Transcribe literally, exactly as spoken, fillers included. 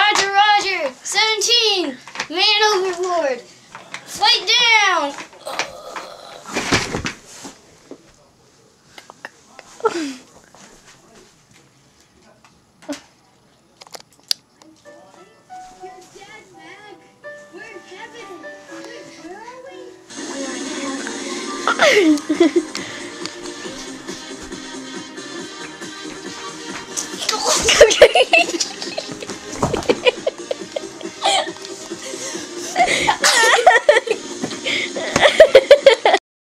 Rodger Rodger, seventeen, man overboard. Fight down. Your dad, Mac. We're in heaven. Where are we? Okay.